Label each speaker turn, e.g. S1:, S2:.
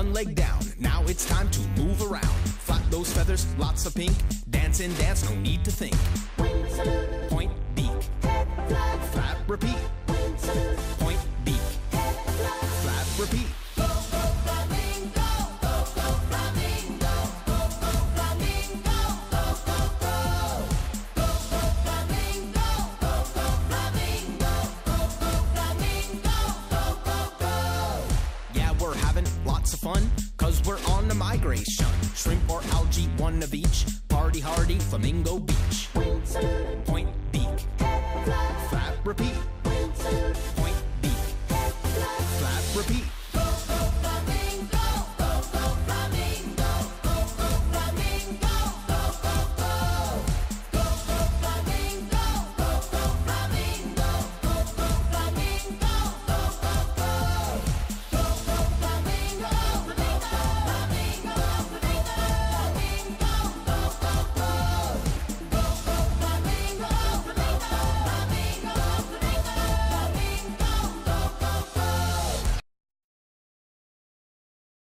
S1: one leg down. Now it's time to move around. Flap those feathers, lots of pink. Dance and dance, no need to think.
S2: Wing salute,
S1: Point, beak.
S2: head flap,
S1: Flap, repeat.
S2: wing salute,
S1: Point, beak.
S2: head flap.
S1: Flap, repeat.
S2: Go, go, flamingo, go, go, flamingo, go, go, flamingo, go, go, go. Go, go, flamingo, go, go, flamingo, go, go, flamingo, go, go, go.
S1: Yeah, we're having lots of fun, 'cause we're on a migration. Shrimp or algae, one of each. Party hardy, Flamingo Beach.
S2: Wing salute,
S1: Point, beak.
S2: head flap,
S1: Flap, repeat.
S2: wing salute,